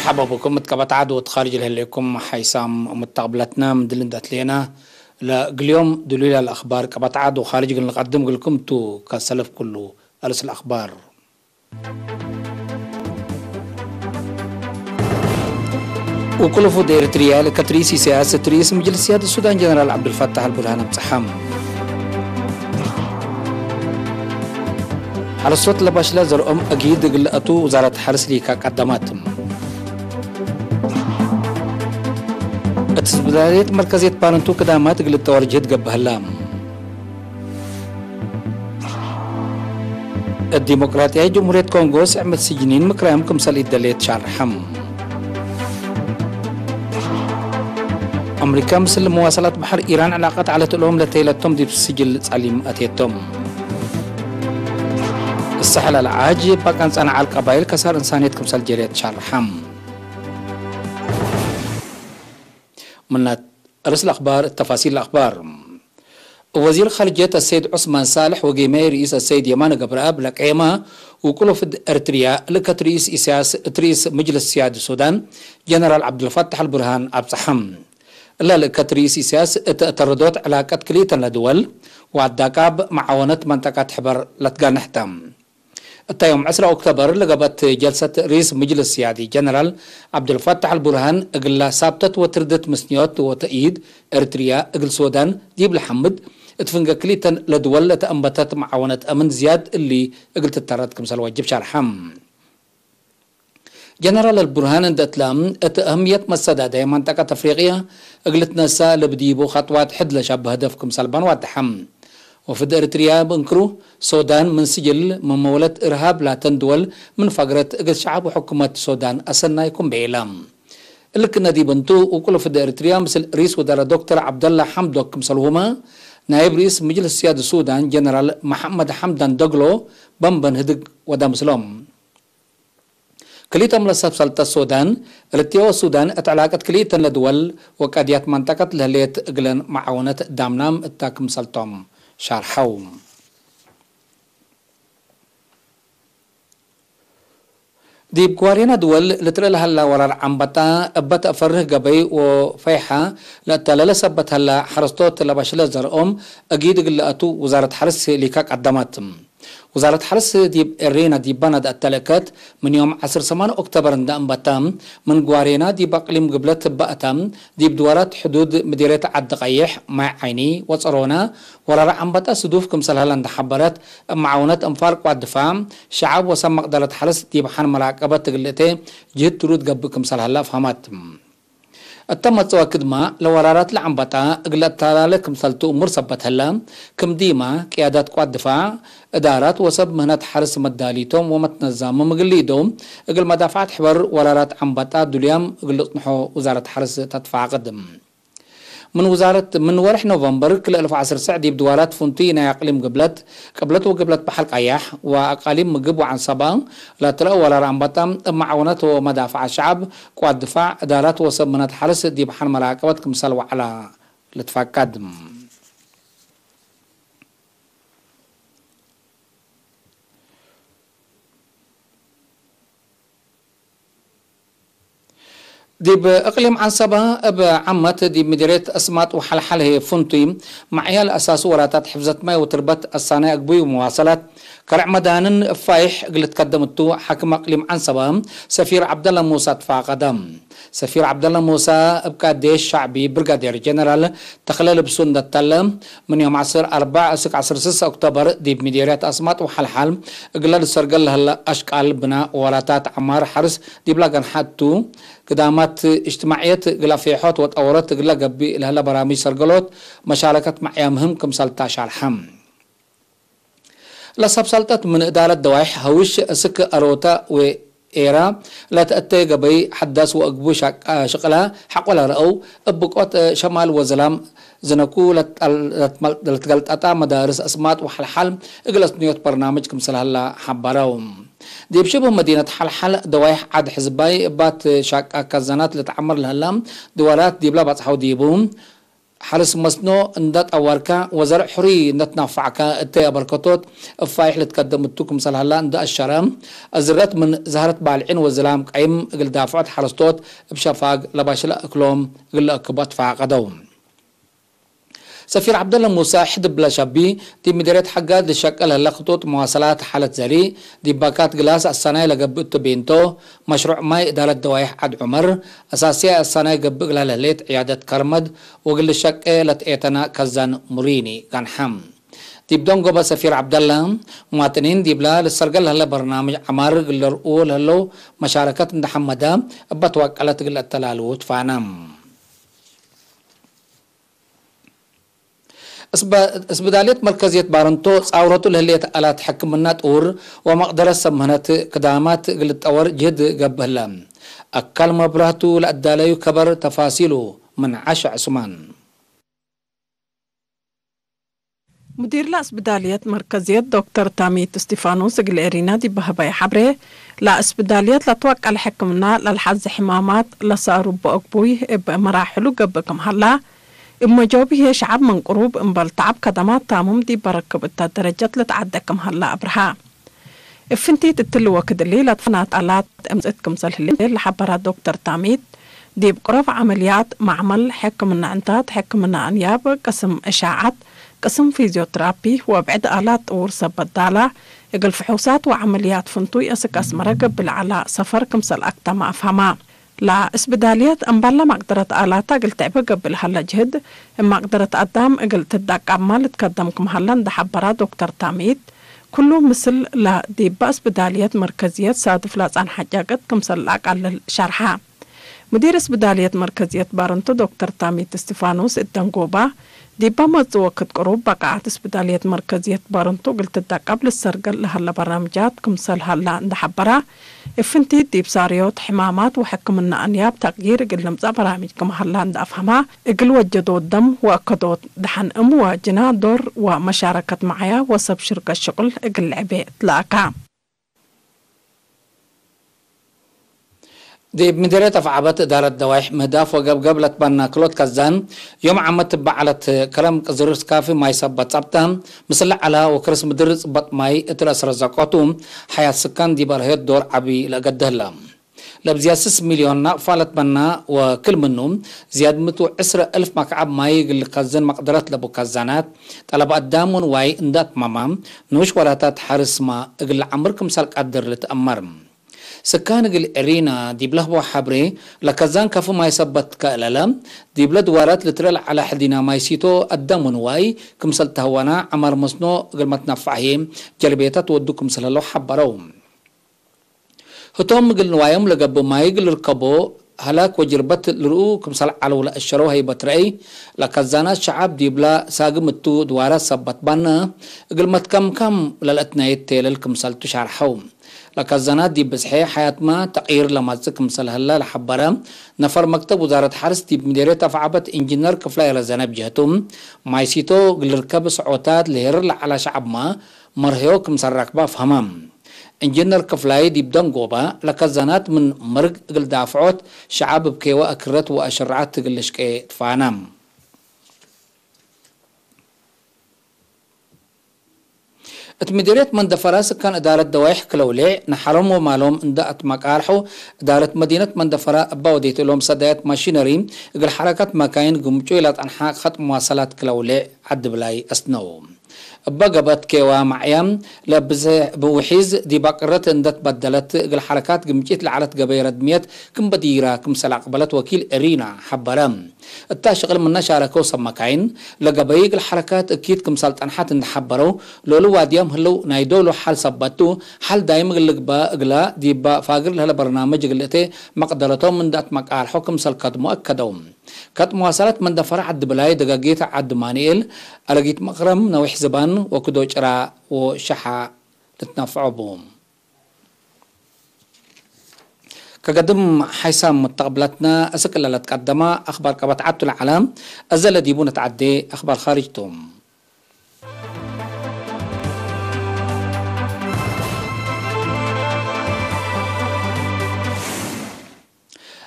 مرحبا بكم متكبت عدو خارج لكم حيسام متقبلتنا من دلندات لينا اليوم دليل الأخبار كبت عدو خارج نقدم لكم تو كسلف كله أرس الأخبار. وكل فود إريتريا لكتريسي سياسة رئيس مجلس سيادة السودان جنرال عبد الفتاح البرهان متحم على الصوت لباش لازر أكيد قلقتو وزارة حرس ليكا قدماتهم التسبيلات مركزية بارنتو قدامات قلت تورجت قبها اللام الديمقراطية جمهورية كونغو عمل سجنين مكرام كمسال إداليت شارحم أمريكا مثل مواصلات بحر إيران علاقات على تلهم لتيلتهم دي بسجل تعليم أتيتهم السحل العاجب بقى أنا على القبائل كسر إنسانية كمسال جريت شارحم من رأس الأخبار التفاصيل الأخبار. وزير خارجية السيد عثمان صالح وقيمي رئيس السيد يمان قبراب لقيمة وكله في إريتريا لكت رئيس مجلس سيادة السودان جنرال عبد الفتاح البرهان أبصحم لا لكت رئيس سياسة تردد علاقات كليتا لدول وعداكاب معاونة منطقة حبر لتقانحتم يوم 10 أكتوبر لقبت جلسة رئيس مجلس سيادي جنرال عبد الفتاح البرهان اقل سابتت وتردت مسنيات وتأييد إريتريا اقل سودان جيب الحمد اتفنق كليتا لدول تأنبتت معاونة أمن زياد اللي اقل تترد كمسال واجب شارحم جنرال البرهان اندت لام أهمية مسادة منطقة أفريقيا اقلت نسا لبديبو خطوات حد لشاب هدف كمسال بانوات حم وفي إريتريا بنكرو السودان من سجل من مولد إرهاب لا تندول من فقرة شعب وحكومة السودان أصلنا يكون بإعلام لكن دي بنتو وكل في إريتريا مثل رئيس وزراء دكتور عبد الله حمدوك مثلهما نائب رئيس مجلس سيادة السودان جنرال محمد حمدان دغلو بمبن هدق ودا مسلم كليتا ملصب سلطة السودان إريتريا والسودان اتعلاقت كليتا لدول وقاديات منطقة لهليت اقلن معاونة دامنام التاكم سلطهم شارحوم دي بقوارينا دول لترى لها لا ورا عمبتا ابت افره قبي وفيحة لتلا سبت هلا حرستوت لباشلا زرقوم اجيد قلقاتو وزارة حرس ليكاك قدماتهم وزارة حرس دي إرينا دي بند التلكات من يوم 10 أكتوبر ندام بتام من قوارينا دي بقليم قبلت بقتام دي بدورات حدود مديرية عدقيح مع عيني وصرونا ورا عم بتا صدوف كمسال هلند حبرت معاونات انفارق والدفاع شعب وسمق دالة حرس دي بحان مراقبة تقلتي جهد ترود قب كمسال هلا فهمات التم تواكد ما لورارات لعنبتا اقلت تالالك مثلتو امور سبت هلا كم ديما قيادات قوات دفاع ادارات وسب مهنات حرس مداليتهم ومتنظام مقليدهم اقل مدافعات حبر ورارات عنبتا دوليام اقل اطنحو وزارة حرس تدفع قدم من ورح نوفمبر كل 1010 سعدي بدوالات فونتينا اقليم قبلت بحلق اياح واقاليم مقب وعن صبان لا ترى ولا رامبطام معاونات ومدافع الشعب قوات دفاع ادارات وسمنات حرس دي بحال مراقبه كمثال وعلى لتفاقد دي بأقليم عن صبا بعمت دي مديرية أسمات وحلحل هي فنتي مع عيال أساس وراتات حفظت ماء وتربت الصنايع قبوي ومواصلات كرع مدان فايح قلت قدمتو حكم أقليم عن صبا سفير عبد الله موسى تفا قدم سفير عبد الله موسى ابقى ديش شعبي برغادير جنرال تخلل بسند التلم من يوم 10 أكتوبر دي بمديرية أسمات وحلحل قلت سرقل هلا أشكال بناء وراتات عمار حرس دي بلاغن حدتو قدامات اجتماعيات قلافيحات وتأورات قلا قبي لهلا برامج سرقلوت مشاركة معيا مهم كمسالتا شارحم لا سبسالتات من إدارة دوايح هوش سك أروتا وإيرا لا تأتي قبي حداس وأقبو شقلا حق ولا رأو أبقوت شمال وزلام زنكو لتقلت أتا مدارس أسمات وحلحل إقلس نيوت برنامج كمسال هلا حباراهم دي بشبه مدينة حلحل دوايح عاد حزباي بات شاك كزانات لتعمر الهلام دوارات دي بلا بتصحو ديبون حرس مسنو اندات أوركا وزرع حري نتنفعكا التي بركتوت الفايح لتقدمتوكم سلهلا اند الشرام أزرت من زهرة بالعين وزلام قيم قل دافعت حرستوت بشفاق لباشلا أكلوم قل أكبات فاقدوم سفير عبد الله موسى حدب بلا شبي دي مديرية حقات لشكل هلا خطوط مواصلات حالة زري دي باكات جلاس السنة لقبت بينتو مشروع ماي إدارة دوايح عد عمر أساسية السنة قبل ليلة عيادة كرمد وقل الشك لتأتنا كزان مريني كان حم تبدون قبل سفير عبد الله مواطنين دي بلا للسرقل هلا برنامج عمار قل الأول هلو مشاركة محمدة بتوكلت قل التلالوت فانام اسبدالية مركزية بارنتو صاورتو لهلية آلات حكمنا تور ومقدرة سمهنات قدامات قلت أور جد قبهلا أكل مبرهتو لأداليو كبر تفاصيله من عشع عثمان مدير الاسبدالية مركزية دكتور تاميت ستيفانوس إيرينا دي بهباي حبره لا اسبدالية لتوقع الحكمنا للحز حمامات لصاروا بأقبوي بمراحلو قبكم هلا إما جوابه شعب من قروب إنبال تعب كدمات تامم دي بركب التدرجات لتعدكم هلا أبرها إفنتي تتلوى كدليلة فنات آلات أمزتكم سلهلين لحبرها دكتور تاميت دي بقرف عمليات معمل حكمنا انتات حكمنا أنياب قسم إشاعات قسم فيزيوترابي وبعد آلات ورسة بدالة يقل فحوصات وعمليات فنطوي أسك أسمرق بالعلاء سفر كمسل أكتا ما أفهما لا اسبداليات أنبالا مقدرة آلاتا قلت عبا قبل هلا جهد مقدرة أدام قلت تداك عمال تقدمكم هلا دحبرا دكتور تاميت كله مثل لا ديبا اسبداليات مركزيات صادف لاس عن حاجاقت كمسل على الشرحة مدير اسبداليات مركزيات بارنتو دكتور تاميت ستيفانوس الدنقوبة ديبا مزوكت قروب بقعات اسبداليات مركزيات بارنتو قلت تداك قبل السرقل لهلا برنامجات كمسل هلا دحبرا إفنتي ديب ساريوت حمامات وحكمنا أنياب تغيير قل لمزا برامجكم هلا عند أفهمها إقل وجدوا الدم وأكدوا دحن وجنا دور ومشاركة معايا وسب شركة الشغل إقل عبي تلاقا دي مديرية أفعابات إدارة دوايح مهداف وقبلت بنا كلوت كزان يوم عمت بعلت كلام زرس كافي ما يثبت صبتهم مثل على وكرس مدرس بط ماي اتلاس رزقاتهم حياة سكان دي برهيت دور عبي لقدهلا لبزياد 6 مليون فالت بنا وكل منهم زياد 110,000 مكعب ماي اللي قزن مقدرات لبو كزانات طلب قدامون واي اندات مامام نوش ولاتات حارس ما اقل عمركم سالك قدر لتأمرم سكان قل إرينا دي بلهبو حبري لكزان كفو ما يثبت كالالم دي بلد وارات لترل على حدنا ما يسيتو قدامون واي كمسل تهوانا عمر مصنو قل ما تنفعهم جلبيتات ودوكم سلالو حبروهم هتوم قل نوايم لقبو ما يقل ركبو هلاك وجربت لرؤو كمسل علو لأشرو هاي بطرعي لكزانات شعب دي بلا ساقمتو دوارات سبت بانا قل ما تكم للأتنايت تيلل كمسل تشارحوم لكزانات دي بسحي حياة ما تغيير لما تسكم سلهلا لحبرا نفر مكتب وزارة حرس دي بمديرية أفعابت إنجنير كفلاي رزانب جهتهم ما يسيتو قل ركب سعوتات لهرر على شعب ما مرهيو كمسل ركبا فهمام إنجنير كفلاي دي بدن قوبا لكزانات من مرق قل دافعوت شعب بكيوا أكرت وأشرعات قل شكي تفانام اتمديريت من دفراس كان إدارة دوايح كلولي نحرم ومالهم اندأت مقارحو إدارة مدينة من دفرا أباوديت لهم صدايات ماشينري اقل حركات مكاين قمجو إلى أنحاق خط مواصلات كلولي عد بلاي أسنو بقبت كيوا معيام لبز بوحيز دي بقرت اندت بدلت قل حركات قمجيت لعلت قبيرة دميت كم بديرة كم سلع قبلت وكيل إرينا حبرام التاشغل من شاركو سمكاين لقبيق الحركات اكيد كم سالت انحات نحبرو لولو واديام هلو نايدولو حال سبتو حال دايم قلقبا اقلا دي با فاقر لهلا برنامج قلتي مقدرتو من دات مقال حكم سالكاد مؤكدوم كات مواصلات من دفر عد بلاي دقاقيت عد مانيل ألقيت مقرم نوح زبان وكدو جرا وشحا تتنفعو بهم كقدم حيسام متقبلتنا أسكال اللي تقدم أخبار كبتعدت العالم أزل ديبون تعدي أخبار خارجتهم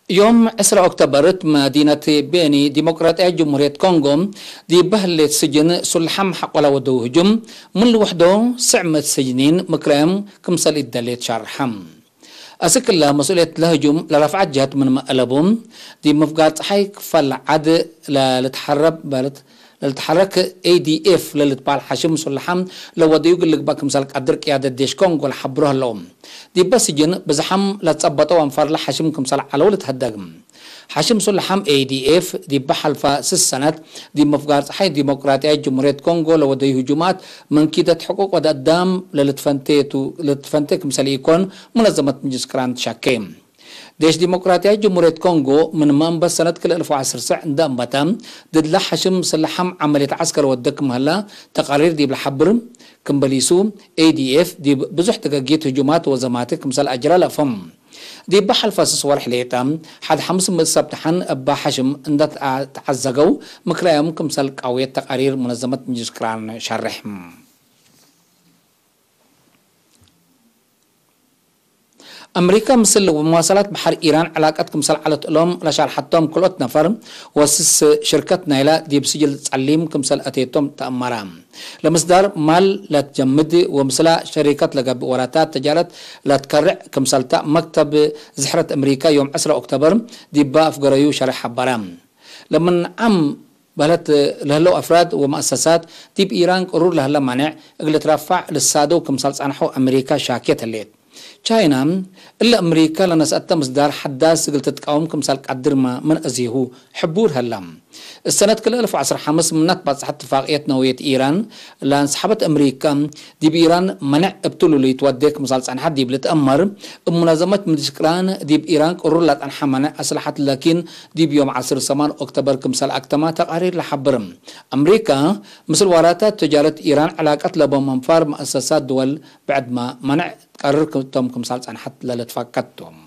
يوم 10 أكتوبر مدينة بيني ديمقراطية جمهورية كونغو دي بهلة سجن سلحم حق ولا ودو هجوم من لوحده سعمة سجنين مكرم كمسال الدليل شرحم أسك الله مسؤولية الهجوم لرفعت جهات من مقلبهم دي مفقات حيك فالعد لتحرب بلد لتحرك ADF للتبال حشم سلحم لو وديو يقول لك باك مسالك أدرك قيادة ديش كونغو لحبروها لهم دي بس جن بزحم لتصبطوا وانفر لحشم كمسال على ولد هدقم حشم سلحم ADF دي بحلفة 6 سنة دي مفقات حي ديمقراطية جمهورية كونغو لو وديو هجومات من كيدة حقوق ودقدام للتفنتي كمسال يكون منظمة مجسكران شاكيم ديش ديمقراطية جمهورية كونغو من منبس سنة كل 1010 عند بتام ضد لحشم سلحم عملية عسكر ودك مهلا تقارير دي بالحبر كمبليسو ADF دي بزح تقاقيت هجومات وزماتك مثل أجرى لفم دي بحل فاسس ورح ليتام حد حمس مصبتحن أبا حشم اندت تعزقو مكرايم كمثل قوية تقارير منظمة مجسكران شرحم أمريكا مثل مواصلات بحر إيران علاقات كمثال على تقلهم لشار حتى كلات نفر وسس شركة نايلة دي بسجل تعليم كمثال أتيتم تأمرام لمصدر مال لا تجمد ومثلا شركات لقب وراتات تجارت لا تكرع كمثال تا مكتب زحرة أمريكا يوم 10 أكتوبر دي باف قريو شرح برام لمن عم بلت لهلو أفراد ومؤسسات تيب إيران قرور لهلا مانع اقل ترفع للسادو كمثال صنحو أمريكا شاكية الليل تشاينا إلا أمريكا لنسأت مصدر حداس قلت تقاوم كمثال قدر ما من أزيهو حبور هلام السنة كل 1015 منات بعد اتفاقية نووية إيران لأن سحبت أمريكا دي بإيران منع ابتلوا لي توديك مثال عن حد دي بلتأمر منظمة مدشكران دي بإيران قرر لا تنحى منع أسلحة لكن دي بيوم 10 سمان أكتوبر كمثال أكتما تقارير لحبرم أمريكا مثل وراتات تجارة إيران علاقات لبو منفار مؤسسات دول بعد ما منع قرر كمثال عن حد لا تفكتهم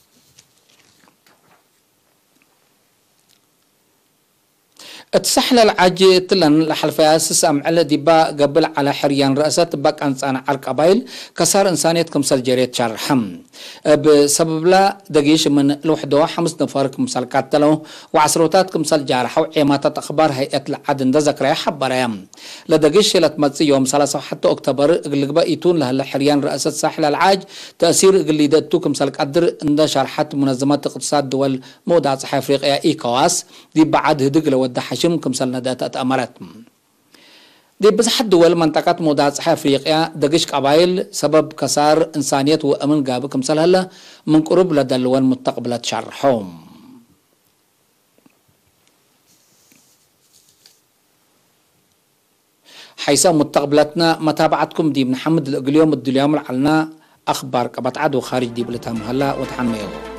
تسحل العجي تلن لحلفها سسام على دبا قبل على حريان رأسات باك أنسان على قبائل كسار إنسانية كمسال جريت شرحم بسبب لا دقيش من لوحده 5 نفر كمسال قتلوا وعسروتات كمسال جارحوا عيماتات أخبار هيئة العدن ده ذكرى حبريام لدقيش لتمتسي يوم 3 حتى أكتوبر قلقبا يتون لها حريان رأسات ساحل العاج تأثير قليدتو كمسال قدر اندى شرحت منظمات اقتصاد دول موضع صحي أفريقيا إيكواس دي بعد هدق لودى كمثال ندات أمرت دي بس حد دول منطقات موضع صحي أفريقيا دقيش قبائل سبب كسار إنسانية وأمن قاب كمثال هلا من قرب لدلوان مستقبلات شرحهم حيث مستقبلاتنا متابعتكم دي من محمد اليوم اليوم علنا أخبار كبتعد وخارج دي بلتهم هلا وتحميهم